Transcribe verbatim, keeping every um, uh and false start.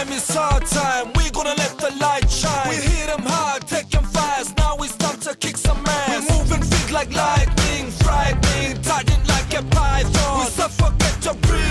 time is our time. We're gonna let the light shine. We hit them hard, take them fast. Now it's time to kick some ass. We move and think like lightning, frightening, tighten like a python. We suffocate your breath.